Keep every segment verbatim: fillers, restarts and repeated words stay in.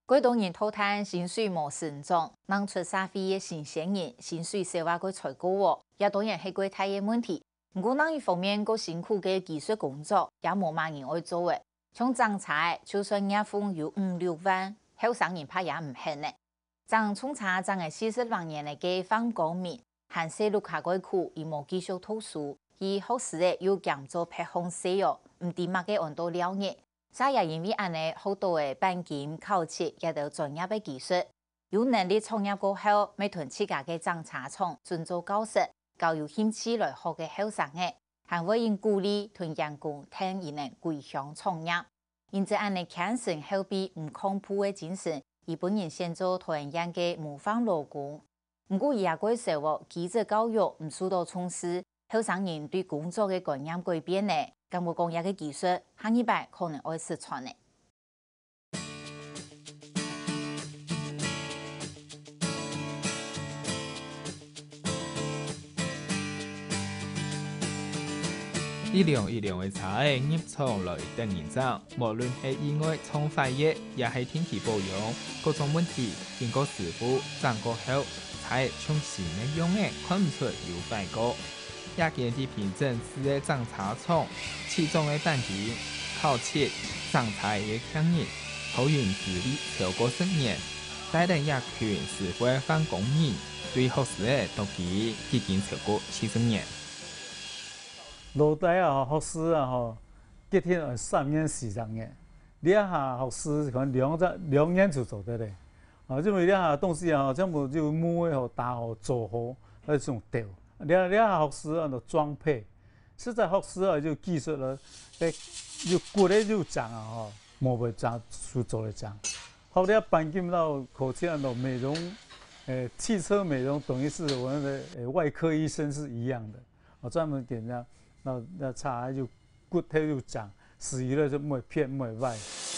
几多年讨摊薪水无成长，让出社会嘅新鲜人薪水少话个才高喎，也当然系几大嘅问题。不过，另一方面，个辛苦嘅技术工作也无乜人爱做嘅。像种菜，就算月份有五六万，后生人怕也唔肯呢。种葱茶种系四十多年嚟嘅方光面，限细路下嗰苦，而无继续读书，而学时嘅又强做拍红色哦，唔知乜嘅按到了嘢。啥也因为安尼，好多嘅钣金烤漆也都专业嘅技术，有能力创业过后，每屯自家嘅种茶厂遵做教室，教有兴趣来学嘅后生嘅，还会因鼓励同员工听伊能归乡创业。因此安尼强身后臂唔恐怖嘅精神，而本人先做团员嘅模仿劳工。不过伊也过说喎，基础教育唔受到重视，后生人对工作嘅观念改变呢。咁我讲一个技术，下一摆可能会失传呢。 一两一两的茶叶入廠来等人走，无论是意外创坏业，也是天气保养各种问题，经过师傅掌过后，茶叶从新的样嘅看唔出有坏过。也见啲凭证是嘅种茶厂，其中嘅钣金、烤漆、种茶嘅工艺，好运资历超过十年，带领一群师傅嘅返工人，对学士嘅读记已经超过七十年。 老大啊，学士啊，吼，结天三年四十年，你下学士可能两只两年就做得嘞。啊，因为你下东西啊，全部就摸好、打好、做好那种掉。你你下学士啊，就装配，实在学士啊就技术了，诶，就过来就讲啊，吼，冇会讲去做来讲。后来搬进到口腔的美容，诶，汽车美容等于是我们的诶外科医生是一样的，我专门给人家。那那茶就骨头就长，死鱼了就唔会偏唔会歪。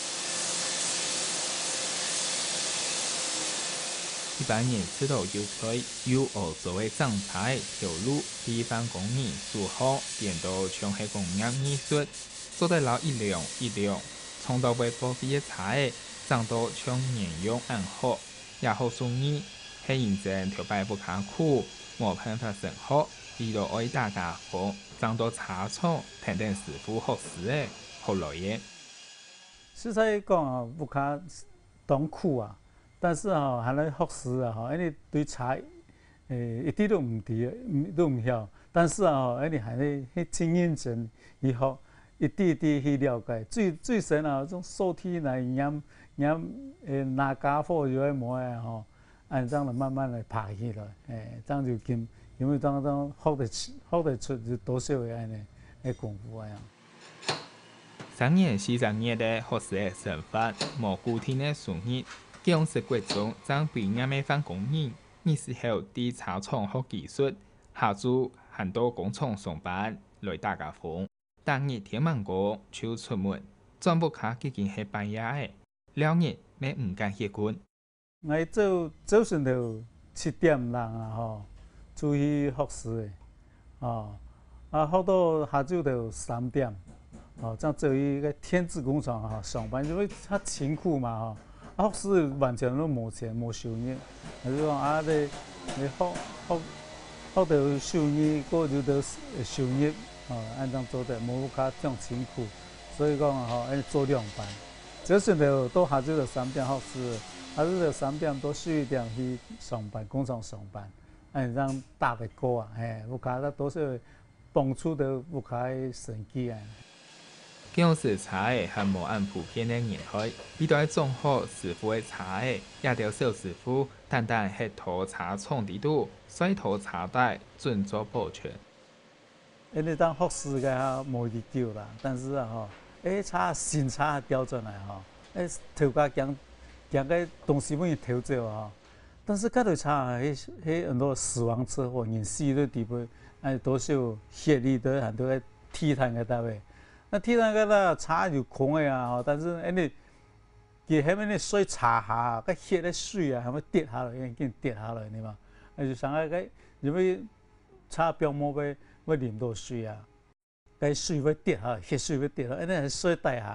一般人知道有菜有学做嘅种茶条路，地方工人做好，变到像系工业艺术，做得老一两一两，从到尾保肥嘅茶长到像年样安好，也好送意，系认真条摆不卡苦，冇办法生活，遇到爱大家伙。长到茶厂，听听师傅学师诶，好来嘅。 实在讲啊，不卡当苦啊，但是啊，还能学师啊，哈，因为对茶诶一点都唔知，都唔晓。但是啊，因为还能去真认真以后一点点去了解。最最神啊，种手体来验验诶拿家伙有诶模诶吼，按这样来慢慢来爬起来，诶，这样就跟。因为当当学得学得出就多少嘅安尼嘅功夫啊样。 三年四十年的学士嘅身份，无固定嘅收入，用是各种将毕业嘅返工人，呢时候伫茶厂学技术，下注很多工厂上班来打家风。当日天晚过就出门，全部卡已经系半夜嘅，了日咩唔敢歇困。 我早早晨就七点人啊吼。出去学士的，啊啊，学到下晝就三點，哦，這樣做一個天字工廠哈上班，因為他辛苦嘛哈，學士完全都冇錢冇收入，就是講啊你你學學學到收入，個就到收入，哦，按這樣做得冇卡這樣辛苦，所以講哈，要做兩班，早晨就到下晝就三點學士，下晝就三點到四點去上班工廠上班。哎，让打得过啊！哎，我看他都是帮助的，我看神奇啊。 姜是茶诶，还无按普遍的年代，遇到种好师傅的茶诶，也条小师傅单单系拖茶厂地度，甩拖茶袋，准做保全。 因为当学师个哈冇得救啦，但是啊哈，哎茶新茶调转来哈，哎头家讲讲个东西本调走哈。但是搿头茶，迄迄很多死亡车祸，人死的地步，哎，多少血里头很多个体坛个单位。那体坛个啦，茶就空个啊，但是因为佢下面咧水茶下，个血咧水啊，还没跌下来，已经跌下来，你嘛？那就想下个，因为茶表膜要要淋到水啊，个水要跌下，血水要跌下，因为水带下，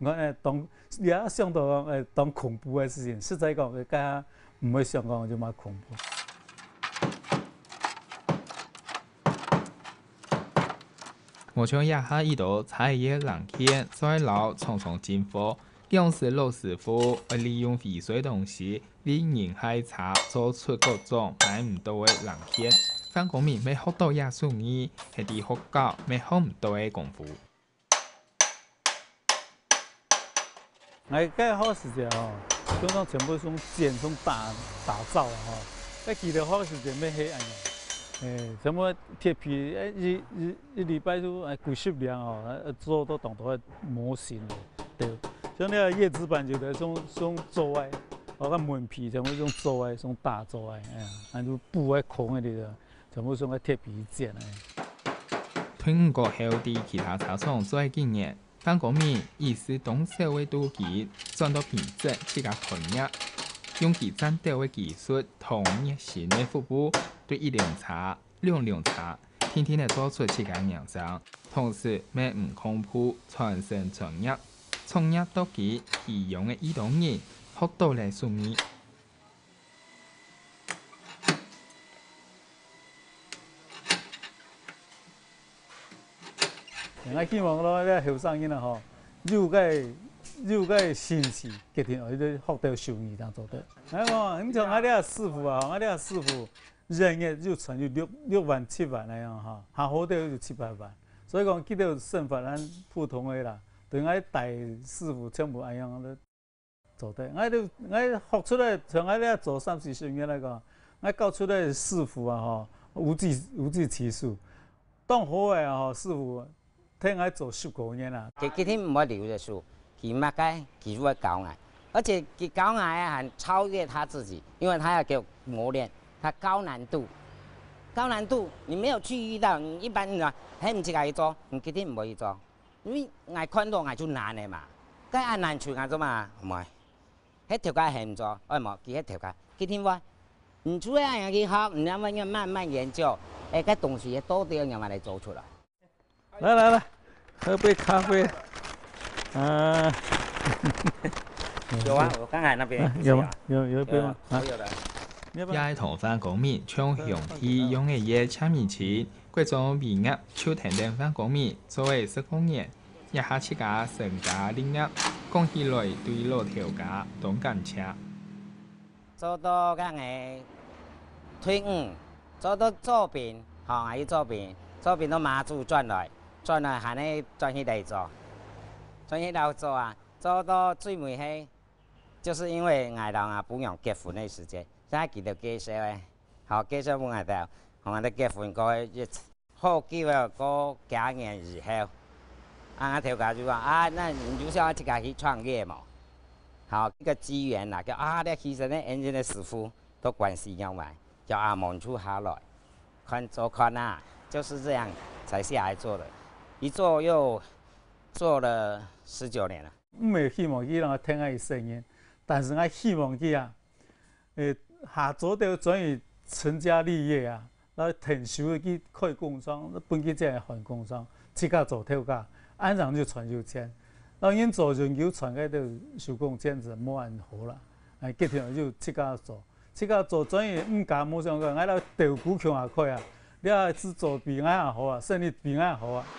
我诶当也想到讲诶当恐怖诶事情，实在讲佢家唔会想讲就嘛恐怖。 我从亚哈一度采叶冷天，再捞重重进货。当时老师傅会利用废水东西，利人海茶做出各种买唔到嘅冷天。翻工面未學到也屬意，係啲學教未學唔到嘅功夫。 我介好时阵吼，种种全部从剪从打打造啊吼。那记得好时阵要黑暗呀，诶，什么铁皮诶一一一礼拜都诶几十辆哦，做到当到模型对。像那个叶子板就得从从做诶，哦个门皮全部从做诶，从打做诶，哎呀，按住布诶空诶啲，全部从个铁皮剪诶。 通過後啲其他茶廠做經驗。翻工面意思當社會都機轉到品質，自家團結，用其戰鬥嘅技術同熱心嘅服務，對一涼茶、兩涼茶，天天嚟做出自家釀造，同時咩唔恐怖，傳承傳業，從業到機，易用嘅移動人，學到嚟屬意。 我希望咯，咧後生人啊吼，有個有個興趣，決定去啲學到手藝當做得。哎喎，你像我哋師傅啊，我哋師傅人嘅就存就六六萬七萬那樣哈，下好啲就七八萬。所以講見到身法咱普通嘅啦，對我大師傅全部一樣都做得。我哋我學出來，像我哋做三四十年來講，我教出來師傅啊吼，無計無計其數。當好嘅吼師傅。聽我做十九年啦， 佢今天唔會留着書，佢乜嘅，佢會教我，而且佢教我還超越他自己，因為他要給我磨練，他高難度，高難度你沒有去遇到，你一般人話，嘿唔識佢做，你今天唔可以做，因為我看到我就難嘅嘛，梗係難處我做嘛，唔係，迄條街係唔做，哎冇，佢迄條街，今天話，唔主要人去學，你要要慢慢研究，誒個東西多啲人嚟做出來。 來來來，喝杯咖啡。啊， 有啊，我剛才那邊有嗎？有有一杯嗎？ 我有的。 也同翻工面將用體用嘅嘢參面錢，各種微額超停定翻工面作為施工人，一下自家成家立業，講起來對老條家都感謝。 做到個嘅退伍，做到作品，學藝作品，作品都馬祖轉來。轉來係呢轉去嚟做，轉去嚟做啊！做到最尾係，就是因為我哋啊不用結婚嘅時間，所以記得介紹誒，好介紹我哋，我哋結婚個日好機會過幾年以後，啊我條家就話啊，那你就想自己去創業嘛？好一個機緣啦，叫啊，呢其實呢 engine 嘅師傅都關係nhau埋，叫阿蒙出下來，看做看啊，就是這樣才下來做的。一做又做了十九年了。 唔係希望佢讓我聽下佢聲音，但是我希望佢啊，誒下做到轉於成家立業啊，然後停手佢開工廠，本佢真係開工廠，自家做跳架，安上就傳有錢。然後因做研究傳喺度手工兼職冇人好啦，誒結條就自家做，自家做轉於唔敢冇上個，我哋豆股強下開啊，你係只做比我還好啊，生意比我好啊。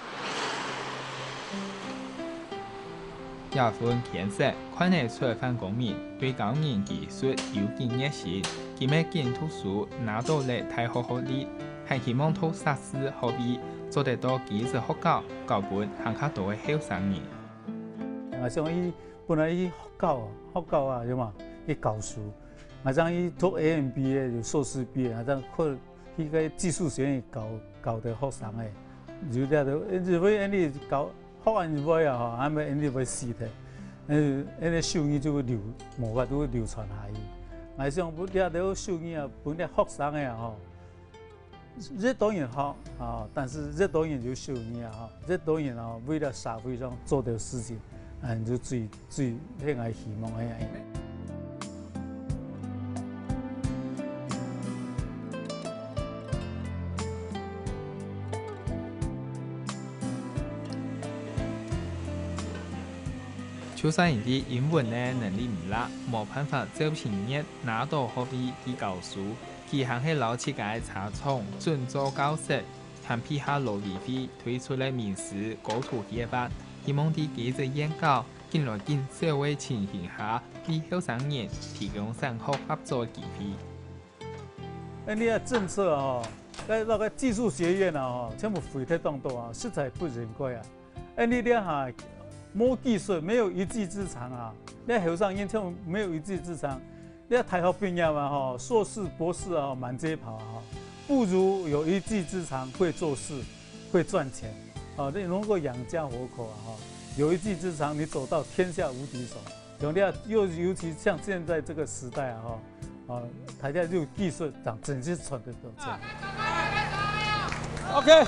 也分天色，看得出翻工面對教研技術有經驗性，佢咩見讀書拿到嚟大學學歷，係希望透碩士學位做得到技術學校，教本行較多嘅後生人。 我想伊本來伊學校啊，學校啊，有嘛？伊教書，我想伊讀 A M B A 就碩士畢業，我想佢伊個技術學院教教得學生誒，就咧就因為因為教。學完就會啊，吼，啱咪因啲會死嘅，誒，因啲手藝就會流，無法度流傳下去。我想本啲啲手藝啊，本啲學生嘅啊，吼，rất多人學啊，但是rất多人有手藝啊，rất多人啊，為了社會上做到事情，嗯，就最最迄個希望嘅。 就算因啲英文呢能力唔叻，冇辦法招聘业拿到學位去教書，佢還係老七間茶廠準做教師，還批下勞委會推出嚟面試高途計劃，希望啲記者研究近來近社會情形下，為後生人提供上學合作機會。 哎，你個政策啊，喺那個技術學院啊，全部廢鐵當道啊，實在不人貴啊！哎，你啲哈冇技術，沒有一技之長啊！你後生人全部沒有一技之長，你大學畢業嘛，哈，碩士、博士啊，滿街跑啊，不如有一技之長，會做事，會賺錢，啊，你能夠養家活口啊，哈，有一技之長，你走到天下無敵手。有啲啊，又尤其像現在這個時代啊，哈，啊，大家就技術長真是傳得到錢。OK。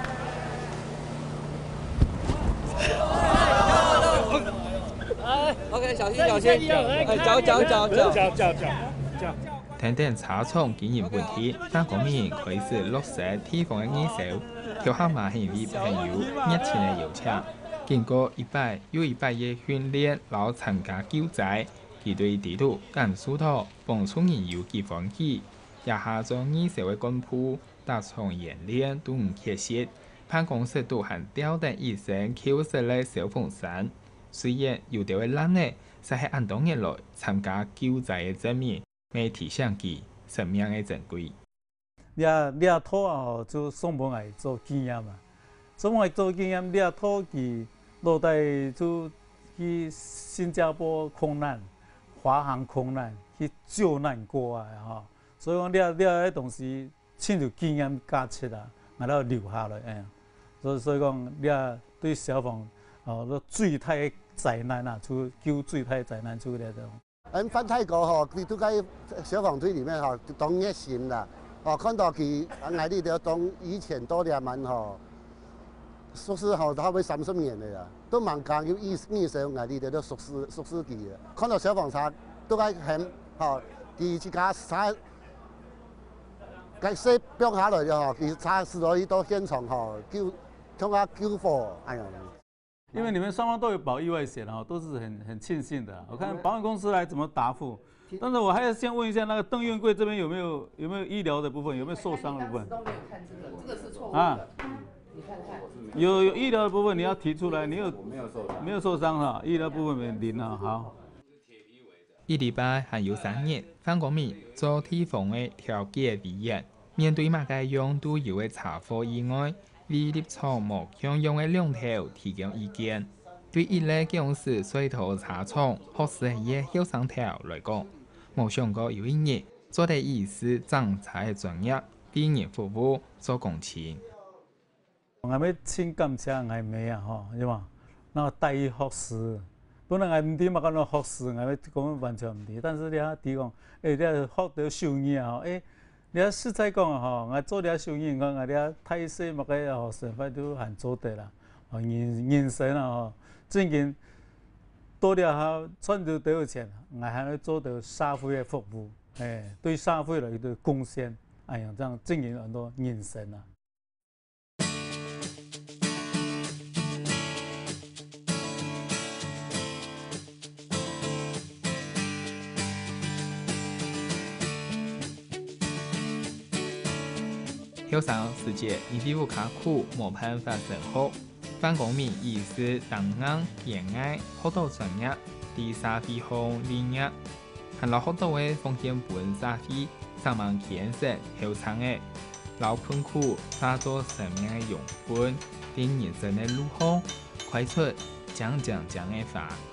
哎 ，OK， 小心小心，哎，走走走走走走走。 等等茶廠經營問題，但國民開始落實地方嘅議手，條下馬行為朋友熱情嘅邀請。經過一百又一百嘅訓練，老參加救災，佢對地圖感受到幫助人有幾歡喜，一下將議手嘅幹部打從演練都唔缺席，辦公室都還吊定醫生扣實嚟小鳳山。雖然有啲嘅人呢，實係按當日來參加救災嘅證明，未提醒佢生命嘅珍貴。 你啊，你啊，拖啊，就上門來做經驗嘛。上門來做經驗，你啊，拖佢落地就去新加坡空難、華航空難去救難過來哈。所以講，你啊，你啊，啲東西親自經驗加持啦，然後留下來誒。所以所以講，你啊，對消防哦，個水體嘅災難啊，出救水體嘅災難出嚟就。 喺翻泰國吼，佢都喺消防隊裡面吼，當熱心啦。哦，看到佢喺呢度當以前多年萬吼，熟悉吼，差唔多三十年嚟啦，都蠻講要意意識喺呢度都熟悉熟悉佢嘅。看到消防車都喺響吼，佢自家車，佢識飆下來嘅吼，佢車駛到去到現場吼，救衝下救火，哎呀！ 因為你們雙方都有保意外險啊，都是很很慶幸的。我看保險公司來怎麼答覆，但是我還要先問一下那個鄧院貴這邊有沒有有沒有醫療的部分，有沒有受傷的部分？ 都沒有看這個，這個是錯誤的。 啊， 你看看。 有有醫療的部分你要提出來，你有沒有受傷？ 沒有受傷哈，醫療部分沒零啊，好。 一禮拜還有三日，范國民做地方的調解委員，面對馬家用都有嘅查貨以外。為立場無相用嘅兩頭提供意見，對一類公司水土茶廠學士嘅後生頭來講，冇想過有一日做啲醫師長才專業，為人服務做公錢。 我要請感謝我妹啊，吼，是嘛？那個大學士，本來我唔知嘛，講到學士，我要講完全唔知，但是你睇啲講，誒，你學到手藝啊，誒。你啊實在講啊，吼，我做啲生意，我我啲太細物嘅吼，成塊都還做得啦。哦，人人生啊，吼，最近多啲下賺到多少錢，我還要做到社會嘅服務，誒，對社會嚟嘅貢獻，哎呀，這樣經營很多人生啊。 後生世界你比我卡苦，冇辦法生活。范國民醫師當硬演藝，好多專業，第三飛行領域，還有好多嘅風險本社會，上網建設後生嘅老困苦，打造生命嘅養分，對人生嘅路向，快出講講講嘅法。